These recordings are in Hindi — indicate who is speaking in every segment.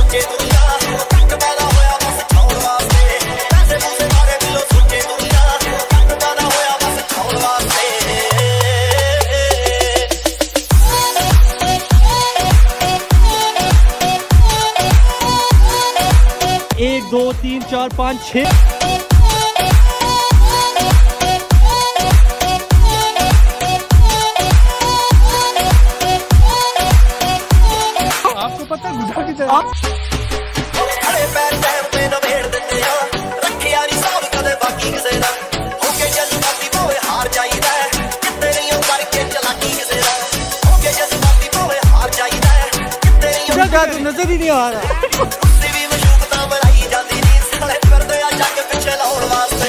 Speaker 1: सोचे दुनिया तंग पैदा होया बस छाउण वास्ते पैसे पूसे मारे दिलों सोचे दुनिया तंग पैदा होया बस छाउण वास्ते
Speaker 2: 1 2 3 4 5 6
Speaker 3: आपको पता है गुड्डा की तरह
Speaker 1: खड़े पैर टाइम पे नवेड़ दिंदे आ रखिया नहीं साहब कदे बाकी किसे दा होके जज्बाती भावे हार जाईदा किते नहीं करके चलाकी किसे दा होके जज्बाती भावे हार जाईदा किते नहीं
Speaker 2: तो नजर ही नहीं आ रहा।
Speaker 1: उससे भी मशूकता बनाई जाती नहीं साले फिरदे आ जाके पीछे लाउण वास्ते।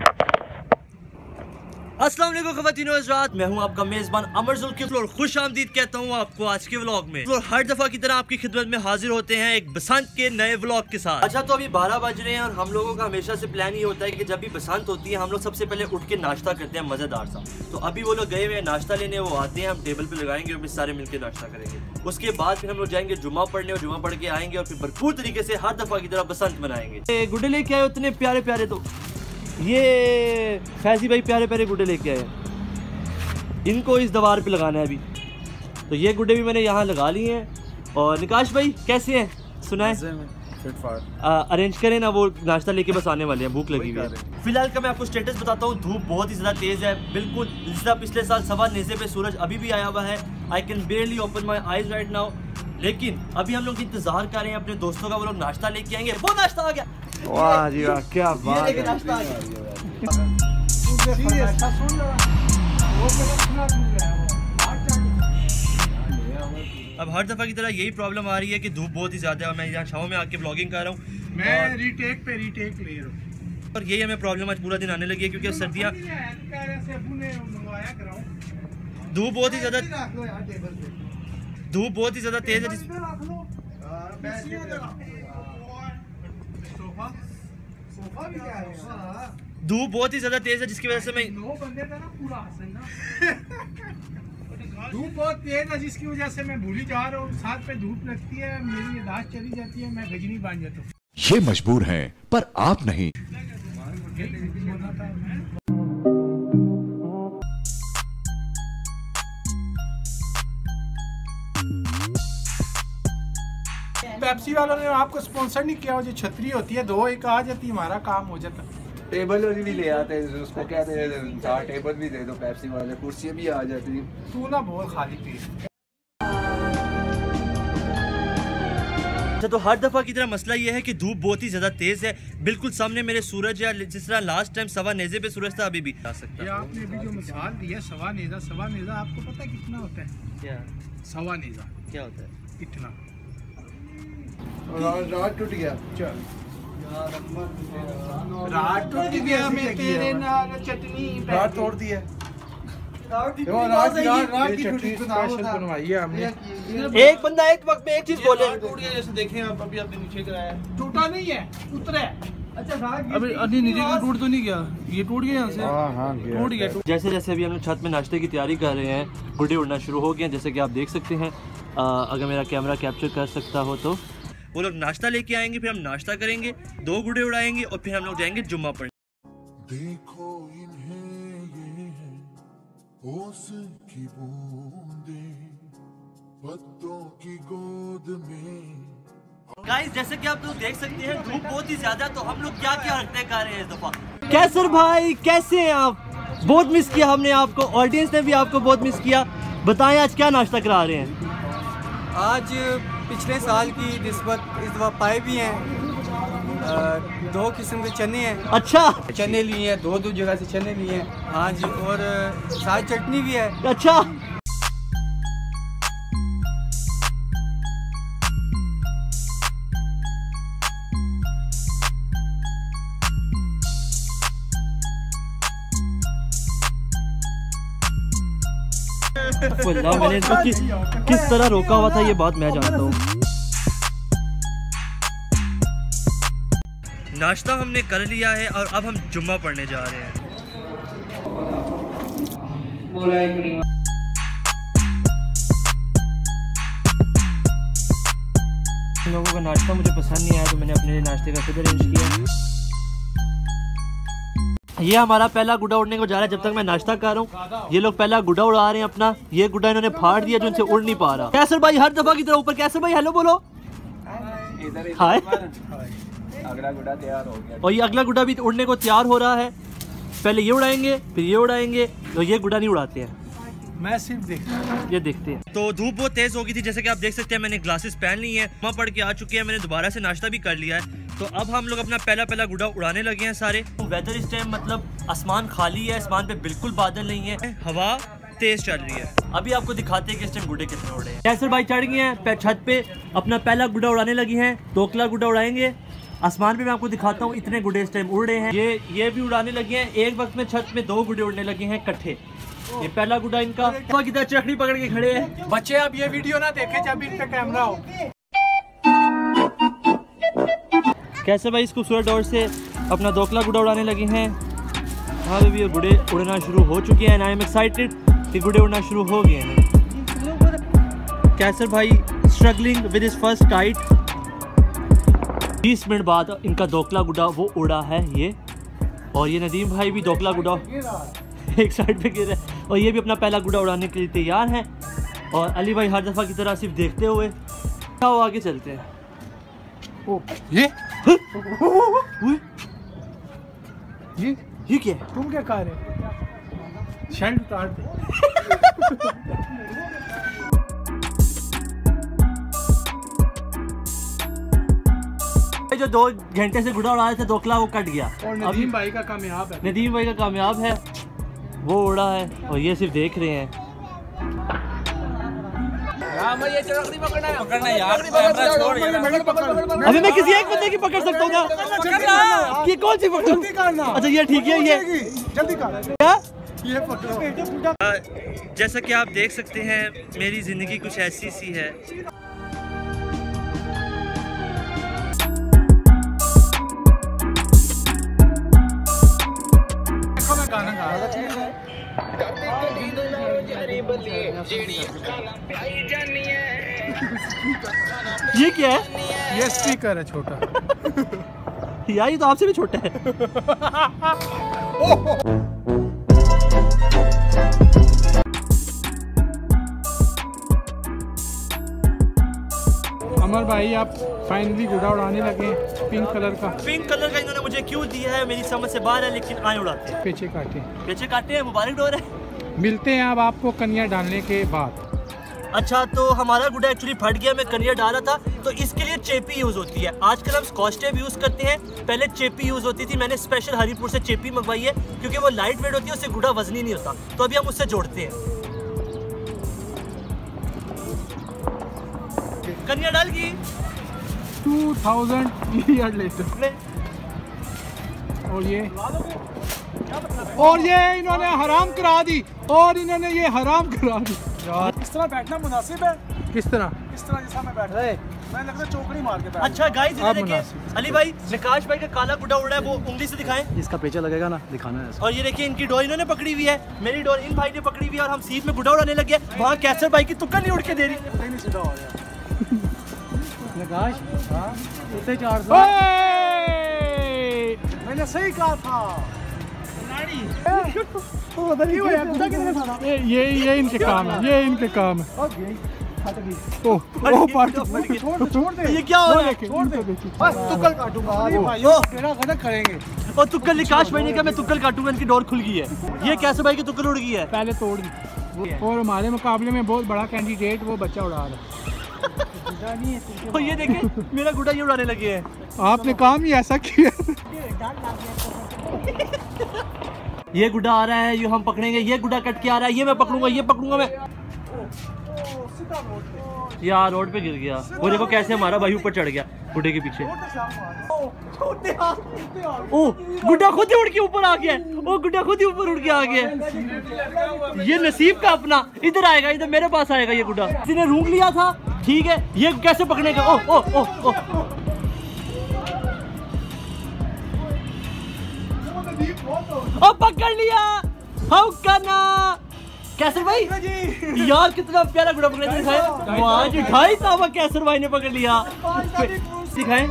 Speaker 2: अस्सलाम वालेकुम ख़वातीनो हज़रात, मैं हूं आपका मेज़बान अमर ज़ुल्किफ़ल और खुश आमदीद कहता हूं आपको आज के व्लॉग में। और हर दफ़ा की तरह आपकी खिदमत में हाजिर होते हैं एक बसंत के नए व्लॉग के साथ। अच्छा, तो अभी 12 बज रहे हैं और हम लोगों का हमेशा से प्लान ये होता है कि जब भी बसंत होती है हम लोग सबसे पहले उठ के नाश्ता करते हैं मज़ेदार सा। तो अभी वो लोग गए हुए हैं नाश्ता लेने, वो आते हैं, हम टेबल पर लगाएंगे और फिर सारे मिलकर नाश्ता करेंगे। उसके बाद फिर हम लोग जाएंगे जुम्मा पढ़ने और जुम्मा पढ़ के आएंगे और फिर भरपूर तरीके से हर दफ़ा की तरह बसंत मनाएंगे। गुड्डे लेके आए उतने प्यारे प्यारे, तो ये फैजी भाई प्यारे प्यारे गुड्डे लेके आए, इनको इस दीवार पे लगाना है अभी। तो ये गुड्डे भी मैंने यहाँ लगा लिए हैं। और निकाश भाई कैसे हैं, सुनाए अरेंज करें ना, वो नाश्ता लेके बस आने वाले हैं, भूख लगी हुई है। फिलहाल का मैं आपको स्टेटस बताता हूँ, धूप बहुत ही ज़्यादा तेज़ है, बिल्कुल जिस तरह पिछले साल सवा नेज़े पे सूरज अभी भी आया हुआ है। I can barely open my eyes right now. लेकिन अभी हम लोग इंतजार कर रहे हैं अपने दोस्तों का, वो लोग नाश्ता लेके आएंगे। वो नाश्ता आ गया,
Speaker 4: वाह जी वाह, क्या बात है।
Speaker 2: नाश्ता आ गया। अब हर दफा की तरह यही प्रॉब्लम आ रही है कि धूप बहुत ही ज्यादा है और मैं यहाँ छाँव में आके ब्लॉगिंग कर रहा हूँ।
Speaker 3: मैं रीटेक पे रीटेक ले रहा हूँ
Speaker 2: और यही हमें प्रॉब्लम आज पूरा दिन आने लगी है क्योंकि सर्दियाँ, धूप बहुत ही ज्यादा तेज है। धूप बहुत ही ज्यादा तेज है जिसकी वजह से मैं
Speaker 3: धूप बहुत तेज है जिसकी वजह से मैं भूल जा रहा हूँ। साथ पे धूप लगती है, मेरी यादाश्त चली जाती है, मैं गजनी बन जाता हूँ।
Speaker 5: ये मजबूर हैं पर आप नहीं।
Speaker 3: पेप्सी वालों ने आपको स्पॉन्सर नहीं किया, जो छतरी होती है 2 एक आ जाती, हमारा काम हो जाता।
Speaker 4: टेबल भी ले आते हैं, उसको कहते हैं 4 टेबल भी दे दो पेप्सी वाले, कुर्सियाँ भी आ जाती।
Speaker 3: तू ना बोल खाली पेट।
Speaker 2: अच्छा, तो हर दफा की तरह मसला ये है कि धूप बहुत ही ज्यादा तेज है, बिल्कुल सामने मेरे सूरज है। जिस तरह लास्ट टाइम सवा नेज़े पे सूरज था, अभी भी आ सकता है।
Speaker 3: आपने अभी जो मिसाल दी है सवा नेज़ा आपको पता है कितना होता है?
Speaker 2: क्या
Speaker 3: सवा नेज़ा
Speaker 2: क्या होता है?
Speaker 3: इतना
Speaker 4: रात टूट गया, चल
Speaker 3: रात टूट गया, मैं तेरे नाल चटनी
Speaker 4: रात तोड़ दी है।
Speaker 2: एक बंदा एक वक्त में एक चीज बोले,
Speaker 6: टूट गया जैसे देखें आप, अभी आपने नीचे कराया है।
Speaker 3: टूटा नहीं है, उतरा है। अच्छा
Speaker 6: अभी नीचे का टूट तो नहीं गया, ये टूट गया यहाँ से, टूट गया।
Speaker 2: जैसे जैसे अभी हम लोग छत में नाश्ते की तैयारी कर रहे हैं, गुड्डे उड़ना शुरू हो गए हैं जैसे कि आप देख सकते हैं। अगर मेरा कैमरा कैप्चर कर सकता हो तो वो लोग नाश्ता लेके आएंगे, फिर हम नाश्ता करेंगे, 2 गुड्डे उड़ाएंगे और फिर हम लोग जाएंगे जुम्मा पढ़ने।
Speaker 7: देखो इन्हें ये है ओस की बूंदें पत्तों की गोद में।
Speaker 2: गाइस, जैसे कि आप लोग देख सकते हैं धूप बहुत ही ज्यादा है, तो हम लोग क्या क्या हरकतें कर रहे हैं इस दफा। कैसर भाई कैसे हैं आप? बहुत मिस किया हमने आपको, ऑडियंस ने भी आपको बहुत मिस किया। बताएं आज क्या नाश्ता करा रहे हैं?
Speaker 8: आज पिछले साल की निस्बत इस दफ़ा पाए भी हैं, 2 किस्म के चने हैं।
Speaker 2: अच्छा,
Speaker 8: चने लिए हैं, 2 जगह से चने लिए हैं। हाँ जी, और साथ चटनी भी है।
Speaker 2: अच्छा, मैंने इनको किस तरह रोका हुआ था ये बात मैं जानता हूँ। नाश्ता हमने कर लिया है और अब हम जुम्मा पढ़ने जा रहे हैं। इन लोगों का नाश्ता मुझे पसंद नहीं आया तो मैंने अपने लिए नाश्ते का खुद अरेंज किया। ये हमारा पहला गुड्डा उड़ने को जा रहा है जब तक मैं नाश्ता कर रहा हूँ। ये लोग पहला गुड्डा उड़ा रहे हैं अपना। ये गुड्डा इन्होंने फाड़ दिया जो इनसे उड़ नहीं पा रहा। कैसर भाई हर दफा की तरह ऊपर। कैसर भाई हेलो बोलो। हाय।
Speaker 4: अगला गुड्डा तैयार हो गया
Speaker 2: और ये अगला गुड्डा भी उड़ने को तैयार हो रहा है। पहले ये उड़ाएंगे फिर ये उड़ाएंगे। तो ये गुड्डा नहीं उड़ाते हैं,
Speaker 3: मैं सिर्फ देखता हूँ,
Speaker 2: ये देखते हैं। तो धूप बहुत तेज हो गई थी जैसे कि आप देख सकते हैं। मैंने ग्लासेस पहन ली हैं, वहाँ पढ़ के आ चुके हैं। मैंने दोबारा से नाश्ता भी कर लिया है। तो अब हम लोग अपना पहला गुड्डा उड़ाने लगे हैं सारे। तो वेदर इस टाइम मतलब आसमान खाली है, आसमान पे बिल्कुल बादल नहीं है, हवा तेज चल रही है। अभी आपको दिखाते हैं कि इस टाइम गुड्डे कितने उड़े हैं। कैसर भाई चढ़ गए हैं छत पे, अपना पहला गुड्डा उड़ाने लगी हैं। 2 अगला गुड्डा उड़ाएंगे। आसमान पे मैं आपको दिखाता हूँ इतने गुड्डे इस टाइम उड़ रहे हैं। ये भी उड़ाने लगे हैं। एक वक्त में छत में 2 गुड्डे उड़ने लगे हैं इकट्ठे। ये पहला गुड्डा इनका किधर चरखड़ी पकड़ के खड़े हैं।
Speaker 3: बच्चे अब ये वीडियो ना देखें जब इन पे कैमरा हो।
Speaker 2: कैसे भाई इस खूबसूरत दौर से अपना 2 अगला गुड्डा उड़ाने लगे हैं। हाँ भी ये गुड्डे उड़ना शुरू हो चुके हैं। आई एम एक्साइटेड कि गुड्डे उड़ना शुरू हो गए हैं। कैसर भाई struggling with his first kite. 20 मिनट बाद इनका 2 अगला गुड्डा वो उड़ा है ये। और ये नदीम भाई भी 2 अगला गुड्डा एक साइड पे गिर रहा है। और ये भी अपना पहला गुड्डा उड़ाने के लिए तैयार हैं। और अली भाई हर दफ़ा की तरह सिर्फ देखते हुए आगे चलते हैं।
Speaker 3: ओ ये
Speaker 2: क्या है?
Speaker 3: तुम क्या कह रहे हो? शर्ट उतार दे।
Speaker 2: जो 2 घंटे से गुड्डा उड़ा रहे थे 2 अगला वो कट गया।
Speaker 3: और नदीम भाई का कामयाब है।
Speaker 2: नदीम भाई का कामयाब है, वो उड़ा है और ये सिर्फ देख रहे हैं। अभी मैं किसी एक बंदे की पकड़ सकता हूँ ना? कि कौन सी पकड़ूं? अच्छा ये ठीक है। ये
Speaker 3: जल्दी कर
Speaker 2: क्या?
Speaker 3: ये पकड़ो।
Speaker 2: जैसा कि आप देख सकते हैं मेरी जिंदगी कुछ ऐसी सी है। ये क्या है?
Speaker 3: ये स्पीकर है छोटा।
Speaker 2: यार ये तो आपसे भी छोटा है।
Speaker 3: अमर भाई आप फाइनली गुड्डा उड़ाने लगे पिंक कलर का।
Speaker 2: पिंक कलर का इन्होंने मुझे क्यों दिया है मेरी समझ से बाहर है, लेकिन आए उड़ाते हैं।
Speaker 3: पीछे काटे
Speaker 2: हैं। मुबारक डोर है।
Speaker 3: मिलते हैं अब आपको कन्या डालने के बाद।
Speaker 2: अच्छा तो हमारा गुड्डा एक्चुअली फट गया। मैं कन्या डाला था तो इसके लिए चेपी यूज़ होती है। आजकल हम स्कॉच टेप यूज़ करते हैं, पहले चेपी यूज़ होती थी। मैंने स्पेशल हरीपुर से चेपी मंगवाई है क्योंकि वो लाइट वेट होती है, उससे गुड्डा वजनी नहीं होता। तो अभी हम उससे जोड़ते हैं। कन्या डाल गई
Speaker 3: 2000 ईयर लेटर। और ये इन्होंने हराम करा दी।
Speaker 6: इस तरह बैठना मुनासिब है?
Speaker 3: किस तरह?
Speaker 6: इस तरह जैसा मैं बैठ रहा है, मैं लगता है चौकड़ी मार के बैठ।
Speaker 2: अच्छा गाइस इधर देखिए, अली भाई निकाश भाई का काला गुड्डा उड़ रहा है, वो उंगली से दिखाएं।
Speaker 6: इसका पेचा लगेगा ना, दिखाना है।
Speaker 2: और ये देखिए इनकी डोर इन्होंने पकड़ी हुई है, मेरी डोर इन भाई ने पकड़ी हुई है और हम सीट में गुड्डा उड़ाने लगे। वहाँ कैसर भाई की तुक्का नहीं उड़ के दे रही।
Speaker 6: सीधा हो गया नकाश। हाँ 400 मैंने सही कहा था।
Speaker 3: ये इनके काम है।
Speaker 6: छोड़ दे।
Speaker 2: ये क्या हो रहा है?
Speaker 6: छोड़ दे। बस तुक्कल काटूंगा मेरा गलत करेंगे।
Speaker 2: और तुक्कल निकाश भाई ने कहा मैं तुक्कल काटूंगा, इनकी डोर खुल गई है। ये कैसे भाई की तुक्कल उड़ गई है,
Speaker 3: पहले तोड़ दी। और हमारे मुकाबले में बहुत बड़ा कैंडिडेट वो बच्चा उड़ा रहा है।
Speaker 2: और ये देखें मेरा गुड्डा ये उड़ाने लगे हैं।
Speaker 3: आपने काम ही ऐसा किया।
Speaker 2: ये गुड्डा आ रहा है, ये हम पकड़ेंगे। ये गुड्डा कट के आ रहा है, ये मैं पकड़ूंगा, ये पकड़ूंगा मैं। यार रोड पे गिर गया। वो देखो कैसे हमारा भाई ऊपर चढ़ गया गुड्डे के पीछे। ओ गुड्डा खुद ही उड़ के ऊपर आ गया। ओ गुड्डा खुद ही ऊपर उड़ के आ गया। ये नसीब का अपना इधर आएगा, इधर मेरे पास आएगा ये गुड्डा। किसी ने रूंग लिया था, ठीक है। ये कैसे पकड़ेगा? ओ ओ ओ ओ ओ पकड़ लिया। हाउ करना कैसर भाई यार कितना प्यारा गुड़ा पकड़ा दिखाए। आज 2.5 तावा कैसर भाई ने पकड़ लिया। दिखाएं।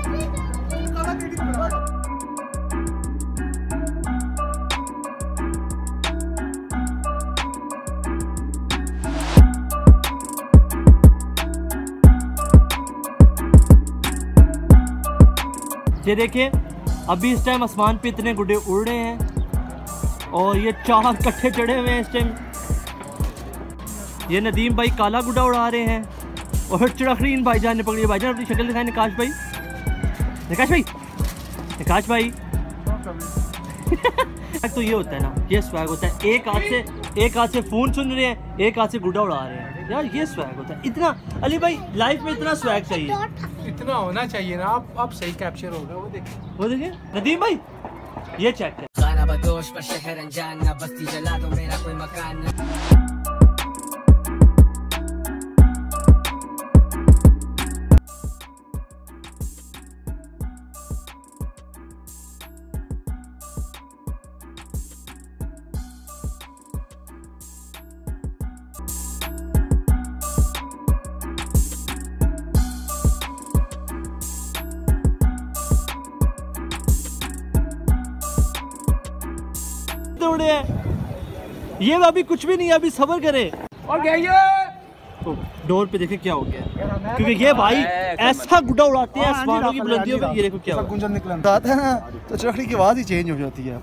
Speaker 2: ये देखिए अभी इस टाइम आसमान पे इतने गुड्डे उड़ रहे हैं और ये 4 कट्ठे चढ़े हुए हैं इस टाइम। ये नदीम भाई काला गुड्डा उड़ा रहे हैं और चड़खरीन भाईजान ने पकड़ी। भाईजान अपनी शक्ल दिखाएं। निकाश भाई, निकाश भाई, निकाश भाई। तो ये होता है ना, ये स्वैग होता है। एक हाथ से फोन सुन रहे हैं, एक हाथ से गुड्डा उड़ा रहे हैं। यार ये स्वैग होता है। इतना अली भाई लाइफ में इतना स्वैग चाहिए,
Speaker 3: इतना होना चाहिए ना। आप सही कैप्चर हो गया।
Speaker 2: वो देखिए नदीम भाई, ये चेक कर।
Speaker 9: खाना बदोश पर शहर अनजान ना, बस्ती जला दो मेरा कोई मकान ना।
Speaker 2: उड़े हैं ये अभी कुछ भी नहीं है, अभी सब्र करें।
Speaker 3: और
Speaker 2: तो डोर पे देखें क्या हो गया, क्योंकि ये भाई ऐसा गुड्डा उड़ाते हैं आसमानों की बुलंदियों पे। ये देखो क्या
Speaker 6: गुंजन निकलता है ना तो चरखड़ी की आवाज ही चेंज हो जाती है।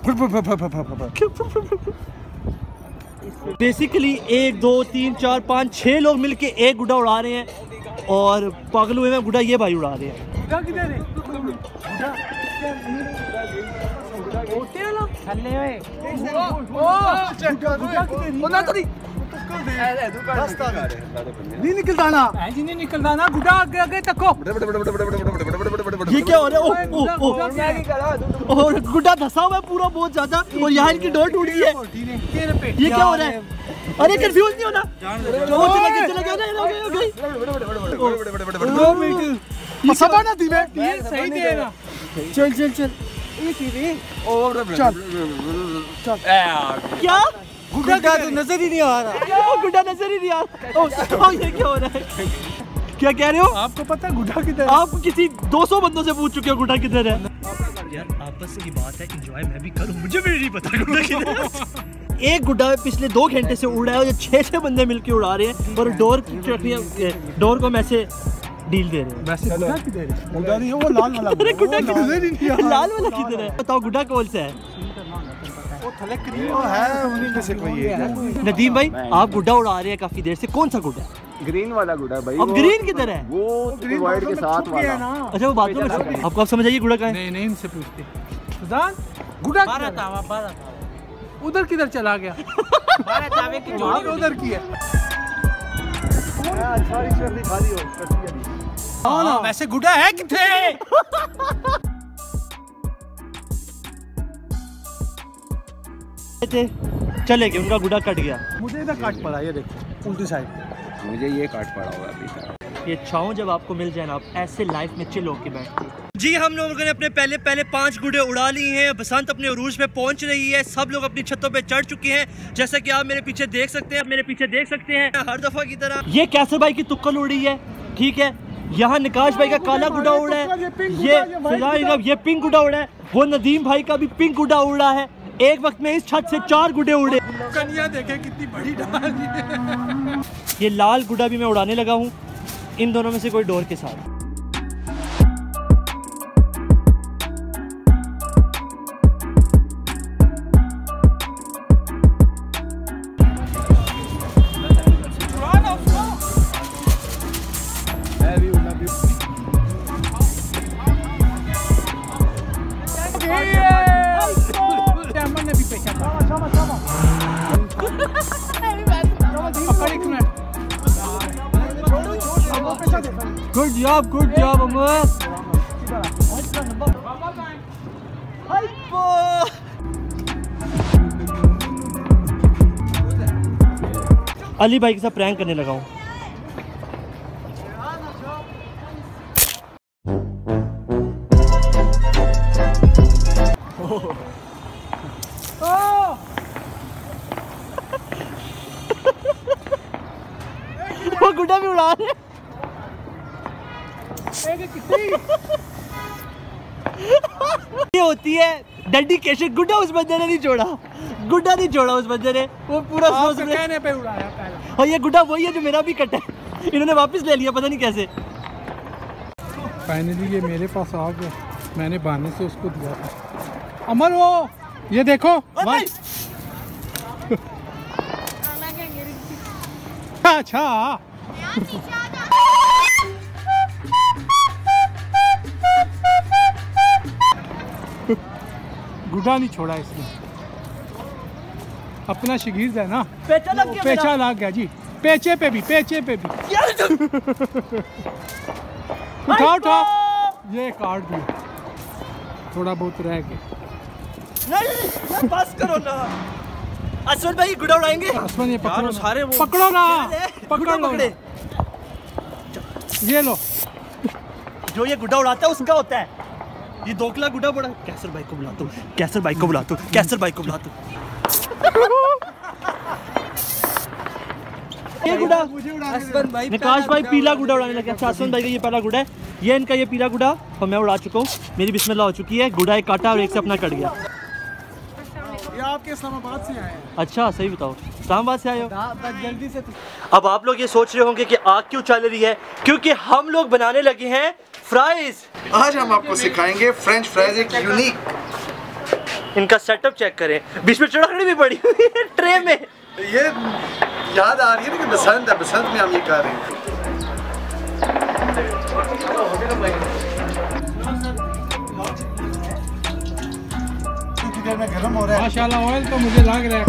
Speaker 2: बेसिकली 1 2 3 4 5 6 लोग मिलके एक गुड्डा उड़ा रहे हैं और पागल हुए में गुड्डा ये भाई उड़ा रहे हैं।
Speaker 6: नहीं निकलता ना,
Speaker 3: नहीं निकलता ना। गुड्डा आगे आगे तको।
Speaker 2: ये क्या हो रहा है? और गुड्डा धसा हुआ है पूरा बहुत ज्यादा और यहाँ इनकी डोर टूट गई है। ये क्या हो रहा है? अरे कंफ्यूज नहीं होना।
Speaker 3: सही देगा।
Speaker 6: चल चल चल
Speaker 2: क्या
Speaker 8: गुड्डा तो नजर ही नहीं आ रहा।
Speaker 2: गुड्डा नजर ही नहीं आ रहा। ये क्या हो रहा है? क्या कह रहे हो?
Speaker 3: आपको पता है गुड्डा किधर?
Speaker 2: आप किसी 200 बंदों से पूछ चुके हो गुड्डा किधर है। यार आपस की बात है, एंजॉय मैं भी करूं, मुझे भी नहीं पता गुड्डा किधर है। एक गुड्डा पिछले 2 घंटे से उड़ रहा है और 6 बंदे मिलके उड़ा रहे हैं और डोर को हम ऐसे डील दे रहे हैं।
Speaker 3: वैसे गुड्डा किधर है?
Speaker 6: गुड्डा नहीं है वो लाल वाला।
Speaker 2: अरे गुड्डा किधर? लाल वाला किधर है? बताओ गुड्डा कौन सा है?
Speaker 6: वो थले क्रीम है, उन्हीं में से कोई है।
Speaker 2: नदीम भाई आप गुड्डा उड़ा रहे हैं काफी देर से, कौन सा गुड्डा?
Speaker 4: ग्रीन वाला गुड़ा भाई।
Speaker 2: अब ग्रीन किधर है?
Speaker 4: वो वाइट के साथ वाला।
Speaker 2: अच्छा वो बाथरूम में। आपको आप समझ आइए गुड़ा का है?
Speaker 3: नहीं नहीं इनसे पूछते। सुजान गुड्डा 12 था उधर किधर चला गया? 12 तावे की जोड़ी उधर की है।
Speaker 6: सारी शर्दी खाली हो।
Speaker 3: हां वैसे गुड्डा है किथे?
Speaker 2: चले गए, उनका गुड्डा कट गया।
Speaker 6: मुझे इधर काट पड़ा, ये देखो उल्टी साइड
Speaker 4: मुझे ये काट पड़ा हुआ अभी।
Speaker 2: ये छाँव जब आपको मिल जाए ना, आप ऐसे लाइफ में चिल होके बैठते। जी हम लोगों ने अपने पहले 5 गुड्डे उड़ा लिए हैं। बसंत अपने उरूज पे पहुंच रही है। सब लोग अपनी छतों पे चढ़ चुके हैं, जैसा कि आप मेरे पीछे देख सकते हैं। हर दफा की तरह ये कैसर भाई की तुक्कल उड़ी है, ठीक है। यहाँ निकाश भाई का काला गुड्डा उड़ा है, ये पिंक गुड्डा उड़ा है, वो नदीम भाई का भी पिंक गुड्डा उड़ा है। एक वक्त में इस छत से 4 गुड्डे उड़े।
Speaker 3: कन्या देखे कितनी बड़ी डाली है।
Speaker 2: ये लाल गुड्डा भी मैं उड़ाने लगा हूँ, इन दोनों में से कोई डोर के साथ। गुड जॉब अमर। अली भाई के साथ प्रैंक करने लगा हूँ। होती है डेडिकेशन। गुड्डा उस बंदे ने नहीं छोड़ा, गुड्डा नहीं छोड़ा उस बंदे ने, वो पूरा
Speaker 3: कहने पे उड़ाया पहले।
Speaker 2: और ये गुड्डा वही है जो मेरा भी कटा है, इन्होंने वापस ले लिया पता नहीं कैसे।
Speaker 3: फाइनली ये मेरे पास आ गया, मैंने बहाने से उसको दिया था। अमर वो ये देखो अच्छा गुड्डा नहीं छोड़ा इसने, अपना शिगीर है ना,
Speaker 2: पेचा लग गया,
Speaker 3: पेचा लग गया जी, पेचे पे भी उठाओ ये काट दिया, थोड़ा बहुत रह गया।
Speaker 2: नहीं बस करो ना अश्वन भाई, गुड्डा उड़ाएंगे।
Speaker 3: अश्वन ये पकड़ो
Speaker 2: सारे वो
Speaker 3: पकड़ो ना, पकड़ो
Speaker 2: पकड़े,
Speaker 3: ये लो।
Speaker 2: जो ये गुड्डा उड़ाता है उसका होता है ये दोकला गुड्डा बड़ा। कैसर भाई को बुलाता हूँ, कैसर भाई को बुलाता हूँ, कैसर भाई को बुलाता हूँ। ये गुड्डा निकाश भाई पीला गुड्डा उड़ाने लगे। अच्छा अश्वन भाई का ये पहला गुड्डा है, ये इनका ये पीला गुड्डा और मैं उड़ा चुका हूँ, मेरी बिस्मिल्लाह हो चुकी है। गुड्डा एक काटा और एक से अपना कट गया।
Speaker 3: ये आपके इस्लामाबाद से आए हैं।
Speaker 2: अच्छा सही बताओ, इस्लामाबाद से आए हो?
Speaker 3: जल्दी से
Speaker 2: अब आप लोग ये सोच रहे होंगे कि आग क्यों चल रही है, क्योंकि हम लोग बनाने लगे हैं फ्राइज।
Speaker 6: आज हम आपको सिखाएंगे फ्रेंच फ्राइज, एक यूनिक।
Speaker 2: इनका सेटअप चेक करें, बीच में चढ़ाकड़ी भी पड़ी हुई है ट्रे में।
Speaker 6: ये याद आ रही है ना कि बसंत है, बसंत में हम ये कर रहे हैं। देर में गर्म हो रहा है माशाल्लाह, ऑयल तो मुझे लग रहा है।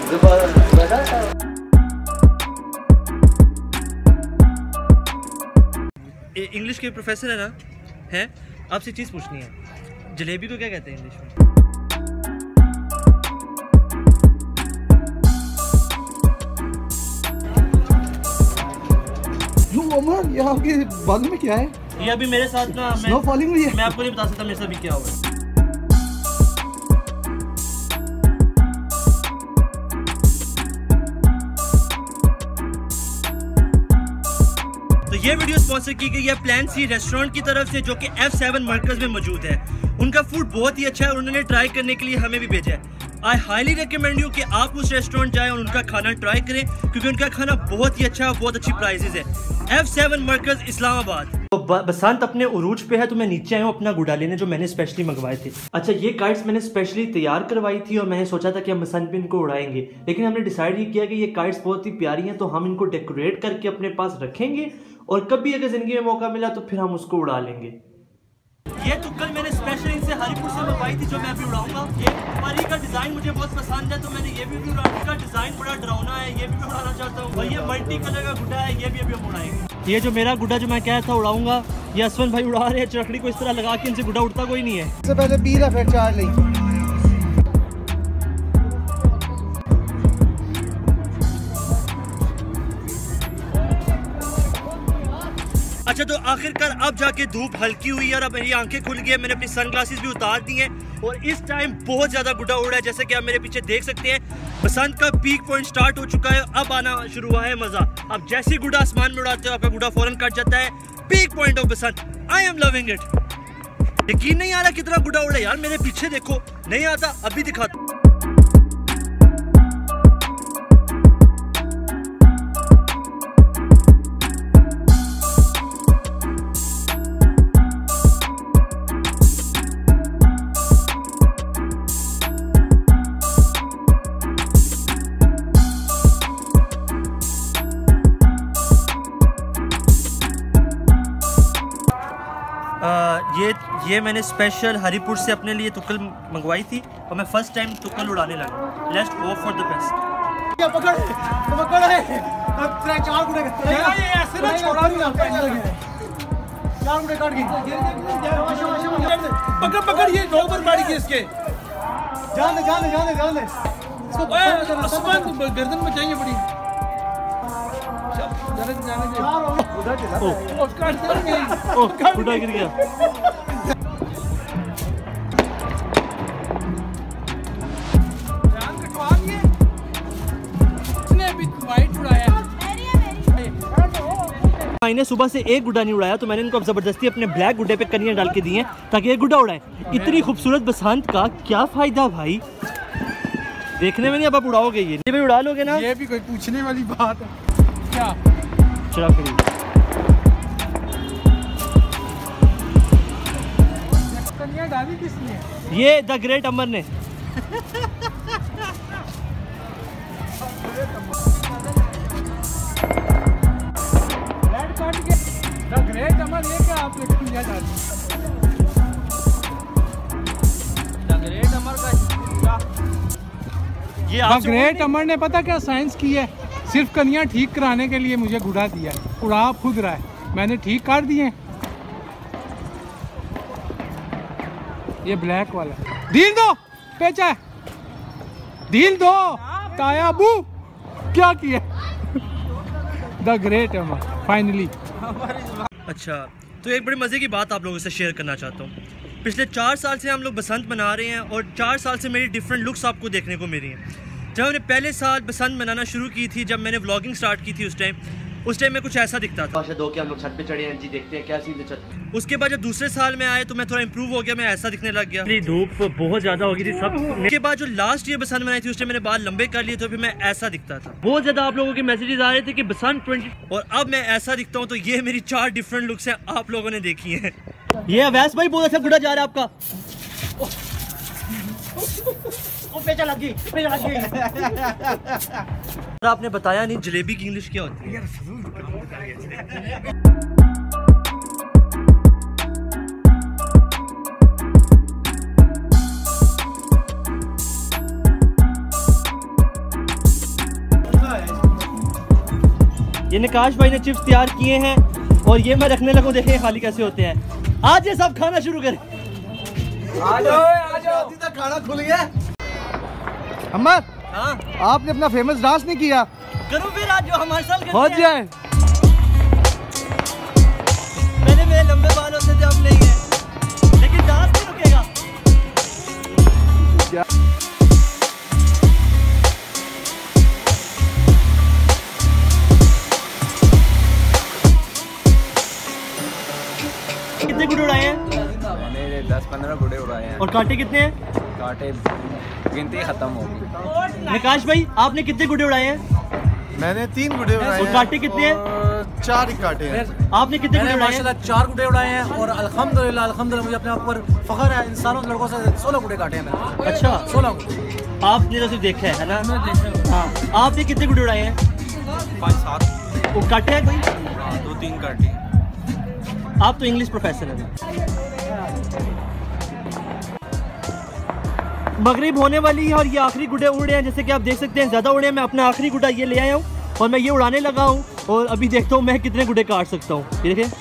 Speaker 2: इंग्लिश के प्रोफेसर है ना, हैं? आपसे चीज़ पूछनी है, जलेबी को क्या कहते हैं इंग्लिश में?
Speaker 6: उमर ये आपके बाजू में क्या है?
Speaker 2: ये अभी मेरे साथ ना
Speaker 6: स्नो फॉलिंग हुई है।
Speaker 2: मैं आपको नहीं बता सकता मेरे साथ भी क्या हुआ है। तो ये वीडियो स्पॉन्सर की गई है प्लान सी रेस्टोरेंट की तरफ से, जो कि F7 मरकज में मौजूद है। उनका फूड बहुत ही अच्छा है और उन्होंने ट्राई करने के लिए हमें भी भेजा है। आई हाईली रिकमेंड यू कि आप उस रेस्टोरेंट जाएं और उनका खाना ट्राई करें, क्योंकि उनका खाना बहुत ही अच्छा है, बहुत अच्छी प्राइसेस है। F7 मरकज इस्लामाबाद। तो बसंत अपने उरूज पे है, तो मैं नीचे आया हूँ अपना गुड्डा लेने, जो मैंने स्पेशली मंगवाए थे। अच्छा ये काइट्स मैंने स्पेशली तैयार करवाई थी और मैंने सोचा था कि हम बसंत पे इनको उड़ाएंगे, लेकिन हमने डिसाइड ये किया कि ये काइट्स बहुत ही प्यारी हैं, तो हम इनको डेकोरेट करके अपने पास रखेंगे और कभी अगर जिंदगी में मौका मिला तो फिर हम उसको उड़ा लेंगे। ये तुक्कल मैंने स्पेशल इनसे हरीपुर से मंगवाई थी, जो मैं अभी उड़ाऊंगा। ये परी का डिजाइन मुझे बहुत पसंद है, तो मैंने ये भी उड़ाने का डिजाइन बड़ा डरावना है, ये भी मैं उड़ाना चाहता हूँ। और ये मल्टी कलर का गुड्डा है, ये भी अभी हम उड़ाएंगे। ये जो मेरा गुड्डा जो मैं कहा था उड़ाऊंगा, ये अश्वन भाई उड़ा रहे हैं चरखड़ी को इस तरह लगा के, इनसे गुड्डा उड़ता कोई नहीं है।
Speaker 6: सबसे पहले पी ला फिर चार ली।
Speaker 2: अच्छा तो आखिरकार अब जाके धूप हल्की हुई है और अब मेरी आंखें खुल गई है। मैंने अपनी सनग्लासेस भी उतार दी हैं और इस टाइम बहुत ज़्यादा गुड्डा उड़ा है, जैसे कि आप मेरे पीछे देख सकते हैं। बसंत का पीक पॉइंट स्टार्ट हो चुका है, अब आना शुरू हुआ है मज़ा। अब जैसे ही गुड्डा आसमान में उड़ाते हो आपका गुड्डा फौरन कट जाता है। Peak point of Basant, I am loving it. यकीन नहीं आ रहा कितना गुड्डा उड़ा यार, मेरे पीछे देखो, नहीं आता अभी दिखाता। ये मैंने स्पेशल हरीपुर से अपने लिए तुक्कल मंगवाई थी और मैं फर्स्ट टाइम तुक्कल उड़ाने लगा। Let's hope for the best.
Speaker 6: पकड़ है चार गुड़े ऐसे ना छोड़ा नहीं जाता है, चार गुड़े काट गई। पकड़ ये दो पर मारी की इसके, जान दे इसको गर्दन में चाहिए बड़ी।
Speaker 2: गुड्डा गिर गया। भाई ने सुबह से एक गुड्डा नहीं उड़ाया, तो मैंने इनको अब जबरदस्ती अपने ब्लैक गुड्डे पे कनियां डाल के दी हैं ताकि एक गुड्डा उड़ाए। इतनी खूबसूरत बसंत का क्या फायदा भाई, देखने में नहीं, अब आप उड़ाओगे ये भी उड़ा लोगे ना?
Speaker 3: ये भी कोई पूछने वाली बात है क्या?
Speaker 2: चला करिए।
Speaker 3: कनिया डाली किसने?
Speaker 2: ये द ग्रेट अमर ने।
Speaker 3: रेड काट के द ग्रेट अमर, ये क्या आपने कनिया डाली?
Speaker 2: द ग्रेट अमर का ये
Speaker 3: द ग्रेट अमर ने पता क्या साइंस की है? सिर्फ कनिया ठीक कराने के लिए मुझे गुड़ा दिया, उड़ा खुद रहा है, मैंने ठीक कर दिए। ये ब्लैक वाला डील दो, पेचा है, डील दो तायाबू, क्या किया? The great Amar finally.
Speaker 2: अच्छा, तो एक बड़ी मज़े की बात आप लोगों से शेयर करना चाहता हूँ। पिछले 4 साल से हम लोग बसंत मना रहे हैं और 4 साल से मेरी डिफरेंट लुक्स आपको देखने को मिल रही हैं। जब हमने पहले साल बसंत मनाना शुरू की थी, जब मैंने व्लॉगिंग स्टार्ट की थी, उस टाइम मैं कुछ ऐसा दिखता था। दो के हम लोग छत पे चढ़े हैं जी, देखते हैं क्या सीन है छत। उसके बाद जब दूसरे साल में आए तो मैं थोड़ा इंप्रूव हो गया, मैं ऐसा दिखने लग गया। धूप बहुत ज़्यादा हो गई थी सब। उसके बाद जो लास्ट ईयर बसंत मनाई थी उस टाइम मैंने बाल लंबे कर लिए, तो फिर मैं ऐसा दिखता था। बहुत ज़्यादा आप लोगों के मैसेजेस आ रहे थे कि बसंत 20, और अब मैं ऐसा दिखता हूँ। तो ये मेरी 4 डिफरेंट लुक्स हैं, आप लोगों ने देखी हैं। ये अवैस भाई बहुत अच्छा गुड़ा जा रहा है आपका। पेचा लग गई, पेचा लग गई। आपने बताया नहीं जलेबी की इंग्लिश क्या होती है? ये निकाश भाई ने चिप्स तैयार किए हैं और ये मैं रखने लगूं, देखें खाली कैसे होते हैं। आज ये सब खाना शुरू करें।
Speaker 6: आ जाओ, खाना खुल गया। अमर,
Speaker 2: हाँ?
Speaker 6: आपने अपना फेमस डांस नहीं किया?
Speaker 2: करूं फिर आज जो हमारे साथ
Speaker 6: हो जाए।
Speaker 2: पहले मेरे लंबे बाल होते थे, अब नहीं है, लेकिन डांस नहीं रुकेगा। कितने गुड्डे उड़ाए हैं?
Speaker 4: मैंने 10-15 गुड्डे उड़ाए हैं।
Speaker 2: और कांटे कितने हैं?
Speaker 4: कांटे गिनती खत्म हो गई।
Speaker 2: निकाश भाई आपने कितने गुड्डे उड़ाए हैं?
Speaker 6: मैंने 3 गुड्डे उड़ाए हैं।
Speaker 2: और कांटे कितने हैं?
Speaker 6: 4 ही काटे हैं।
Speaker 2: आपने कितने गुड्डे उड़ाए हैं?
Speaker 8: माशाल्लाह 4 गुड्डे उड़ाए हैं और अल्हम्दुलिल्लाह मुझे अपने ऊपर फख्र है। इंसानों लड़कों से 16 गुड्डे काटे हैं मैंने।
Speaker 2: अच्छा,
Speaker 8: 16 गुड्डे
Speaker 2: आपने तो सिर्फ देखा है ना? हाँ, आपने कितने गुड्डे उड़ाए हैं?
Speaker 8: 5-7।
Speaker 2: वो काटे हैं कोई?
Speaker 8: 2-3 काटे।
Speaker 2: आप तो इंग्लिश प्रोफेसर हैं। मगरिब होने वाली है और ये आखिरी गुड्डे उड़ रहे हैं, जैसे कि आप देख सकते हैं ज़्यादा उड़े हैं। मैं अपना आखिरी गुड्डा ये ले आया हूँ और मैं ये उड़ाने लगा हूँ और अभी देखता हूँ मैं कितने गुड्डे काट सकता हूँ। ये देखें,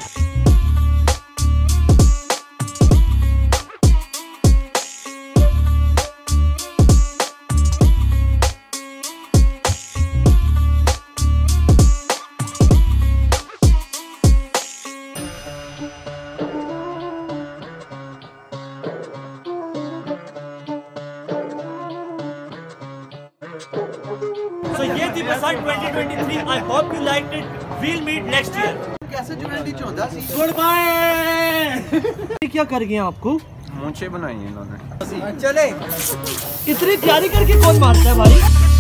Speaker 2: So ये थी बसंत 2023। I hope you liked it. We'll meet next year.
Speaker 6: कैसे जुड़ेंडी चौंदा सी?
Speaker 2: Goodbye. क्या कर गए आपको?
Speaker 4: मूंछें बनाई हैं इन्होंने।
Speaker 8: चले
Speaker 2: इतनी तैयारी करके कौन मारता है भाई?